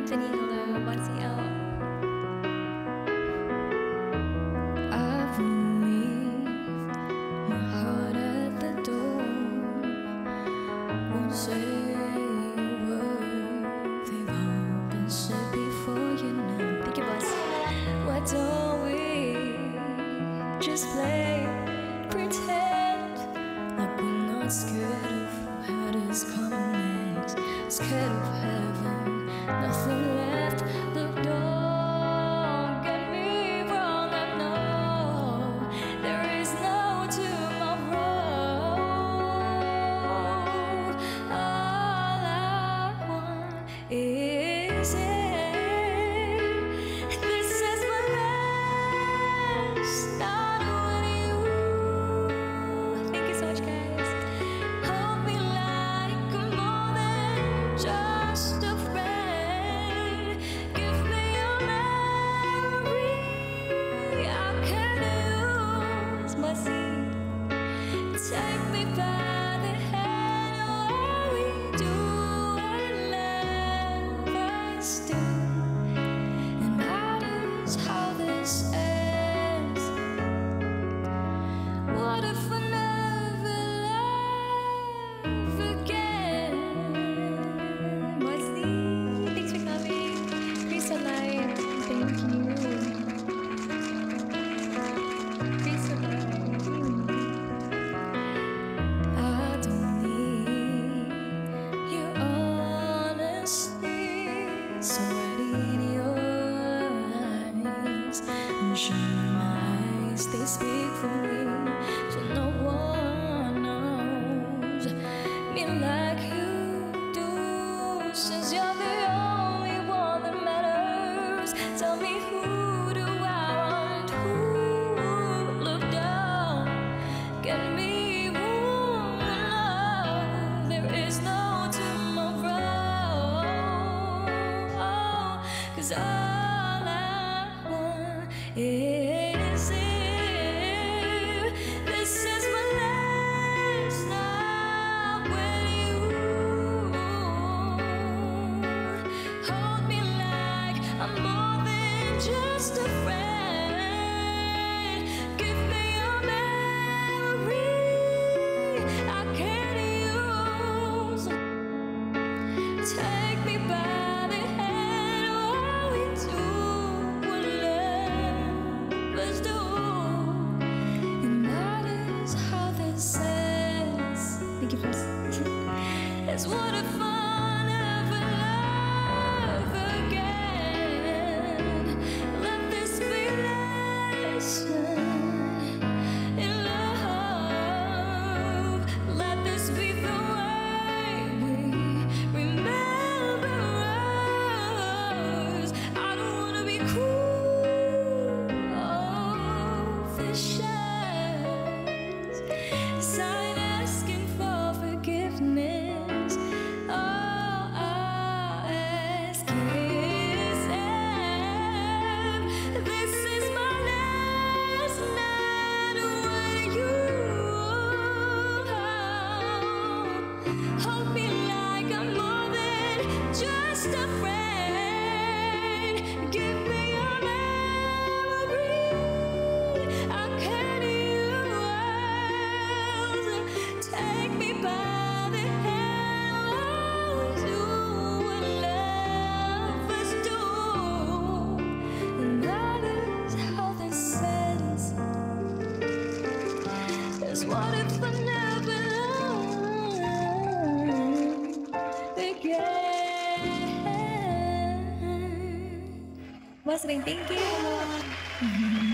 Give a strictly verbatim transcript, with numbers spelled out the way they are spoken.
Jenny, hello, what's up? I will leave my heart at the door. Won't say a word. They've all been said before, you know. Thank you, boss. Why don't we just play pretend like we're not scared of what is coming next? Scared of heaven, nothing left. Look, don't get me wrong, I know there is no tomorrow. All I want is it. This is my last night with you. Thank you so much, guys. Hold me like I'm more than just a friend. Give me a memory I can use. Bossy. Take me by the hand while we do what lovers do. It matters how this ends. What if I never love again? Bossy. Thanks for coming. Chris Alive. Thank you. Chris Alive. I don't need your honesty. So ready in your eyes and shine my eyes. They speak for me, so no one knows me like you do. Since you're the only one that matters, tell me who do I want? Who look down? Get me warm love. There is no tomorrow. 'Cause all I want is it. This is my last night with you. Hold me like I'm more than just a friend. Give me a memory I can use. Take me by the hand while we do what lovers do. It matters how this ends. Thank you, boss. It's what if I never love again. Let this be lesson in love. Let this be the way we remember us. I don't wanna be cruel. Oh, vicious. Sign asking for forgiveness. All I ask is if this is my last night with you. Hold me like I'm more than just a friend. Give me a memory I can use. Take me by the hand while we do what lovers do. It matters how this ends. Is what if I never love again? Boss Ring, thank you.